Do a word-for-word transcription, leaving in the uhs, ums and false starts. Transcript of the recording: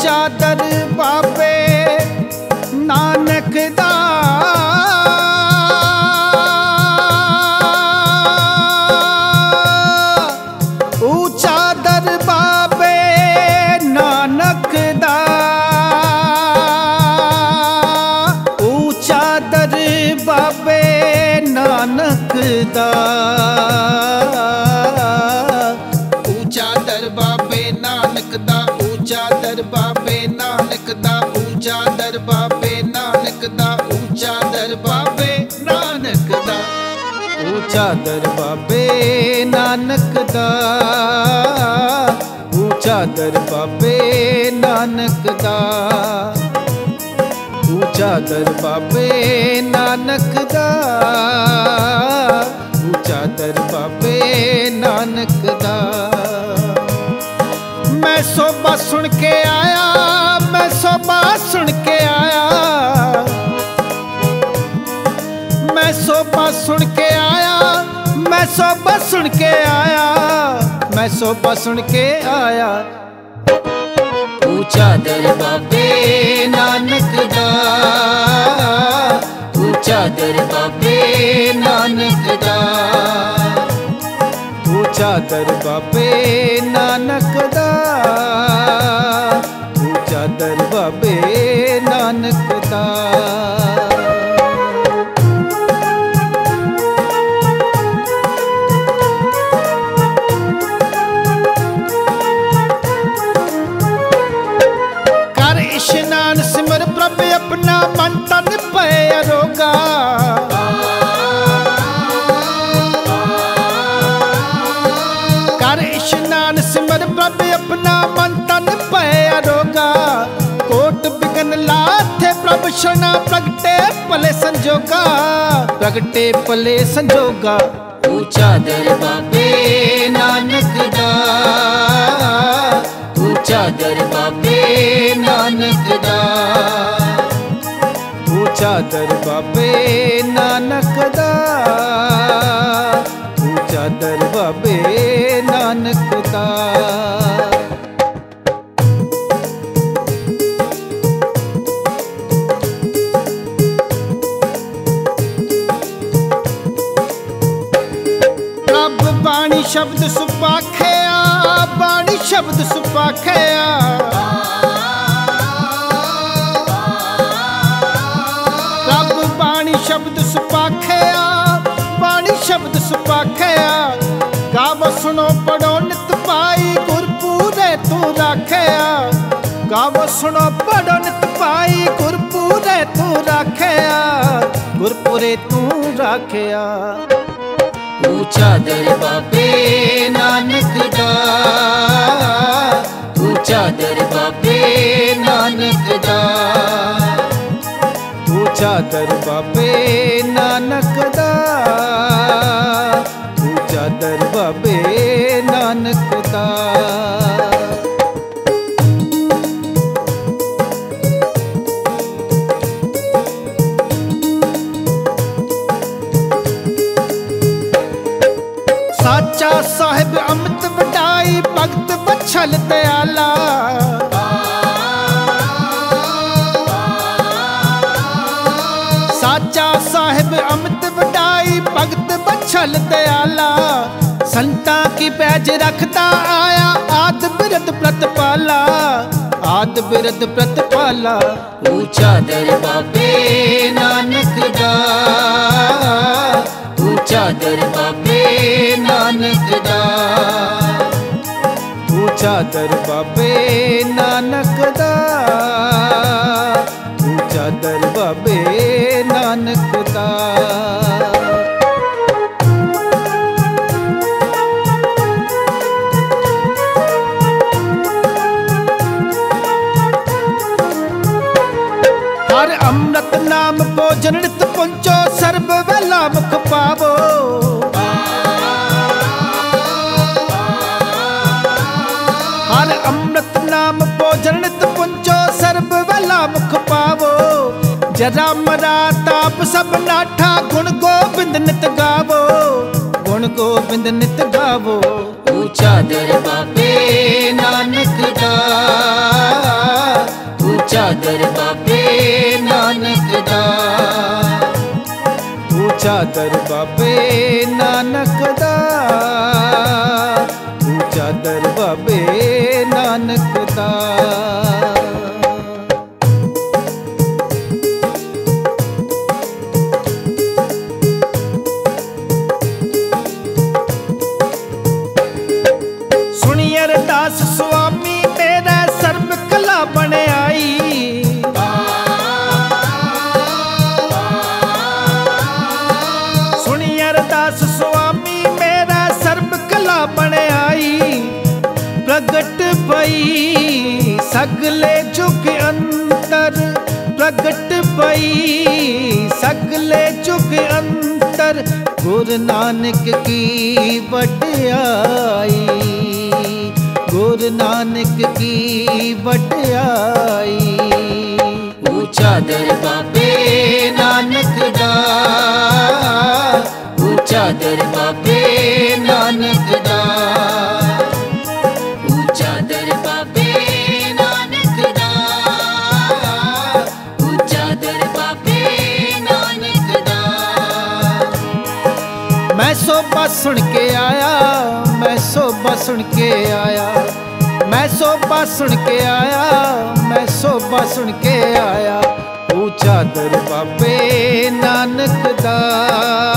ऊंचा दर बाबे नानक दा ऊंचा दर बाबे नानक दा ऊंचा दर बाबे नानक दा ऊंचा दर बाबे नानक दा ऊंचा दर बाबे नानक दा ऊंचा दर बाबे नानक दा ऊंचा दर बाबे नानक दा ऊंचा दर बाबे नानक दा ऊंचा दर बाबे नानक दा ऊंचा दर बाबे नानक दा ऊंचा दर बाबे नानक दा। मैं सोबा सुन के आया मैं सोबा सुन के आया मैं सोबा सुन के आया मैं सोबा सुन के आया मैं सोबा सुन के आया। ऊंचा दर बाबे नानक दा ऊंचा दर बाबे नानक दा ऊंचा दर बाबे नानक दा ऊंचा दर बाबे नानक दा। कर इशनान सिमर प्रभ अपना मन तन पे अरोगा कर इशनान सिमर प्रभ अपना मन तन पे अरोगा। कोट बिगन लाथे प्रभ शरणा प्रगटे पले संजोगा प्रगटे पले संजोगा। ऊंचा दर बाबे नानक दा ऊंचा दर बाबे नानक दा ऊंचा दर बाबे नानक दा ऊंचा दर बाबे नानक दा। रब बाणी शब्द सुपाखिया बाणी शब्द सुपाखिया रब बाणी शब्द सुपाखिया बाणी शब्द सुपाखिया। गावो सुनो पढ़ो नित पाई गुरपूरे तू राखिया गावो सुनो पढ़ो नित पाई गुरपूरे तू राखिया गुरपूरे तू राखिया। ऊंचा दर बाबे नानक दा ऊंचा दर बाबे नानक दा ऊंचा दर बाबे नानक दा ऊंचा दर बाबे नानक दा। साचा साहिब अमृत वडाई भगत बछल दयाला साचा साहिब अमृत वडाई भगत बछल दयाला। संता की पैज रखता आया आद बिरद प्रतपाला आद बिरद प्रतपाला। ऊंचा दर बाबे नानक दा ऊंचा दर बाबे नानक दा ऊंचा दर बाबे नानक दा ऊंचा दर बाबे नानक दा। हर अमृत नाम भोजन नित पुंचो सर्ब वेला मुख पावो हर अमृत नाम भोजन नित पुंचो सर्ब वेला मुख पावो। जरा मरा ताप सब नाठा गुण गोबिंद नित गावो गुण गोबिंद नित गावो। ऊंचा दर बाबे नानक दा ऊंचा दर बाबे नानक दा, ऊंचा दर बाबे नानक दा। सुनिए अरदास स्वामी मेरा सर्ब कला बने आई, सुनिए अरदास स्वामी मेरा सर्ब कला बने आई। प्रगट भई सगले जुग अंतर, प्रगट भई सगले जुग अंतर, गुरु नानक की वड्याई, गुरु नानक की वड्याई। ऊंचा दर बाबे नानक दा, ऊंचा दर बाबे नानक दा, ऊंचा दर बाबे नानक दा, ऊंचा दर बाबे नानक दा। मैं सोबा सुन के आया, मैं सोबा सुन के आया, मैं सोबा सुन के आया, मैं सोबा सुन के आया। ऊंचा दर बाबे नानक दा।